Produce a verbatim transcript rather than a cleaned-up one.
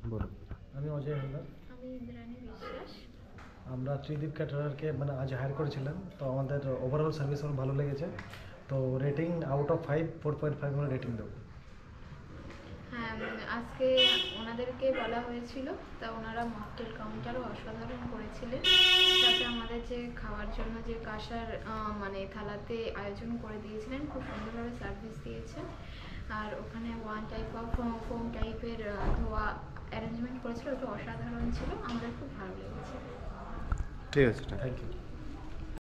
বলুন। আমি অজয় হালদার। আমি ইন্দ্রাণী বিশ্বাস। আমরা ত্রিদীপ ক্যাটারারকে মানে আজ হায়ার করেছিলাম, তো আমাদের ওভারঅল সার্ভিস আমার ভালো লেগেছে। তো rating out of five four point five আমরা রেটিং দেবো। হ্যাঁ, আজকে ওনাদেরকে বলা হয়েছিল, তা ওনারা মকটেল কাউন্টারও অসাধারণ করেছিলেন। তাতে আমাদের যে খাওয়ার জন্য যে কাঁসার মানে থালাতে আয়োজন করে দিয়েছিলেন, খুব সুন্দরভাবে সার্ভিস দিয়েছেন। আর ওখানে ওয়ান টাইপ অফ ফোম টাইপের ধোয়া অ্যারেঞ্জমেন্ট করেছিল, ওটা অসাধারণ ছিল, আমাদের খুব ভালো লেগেছে। ঠিক আছে, থ্যাংক ইউ।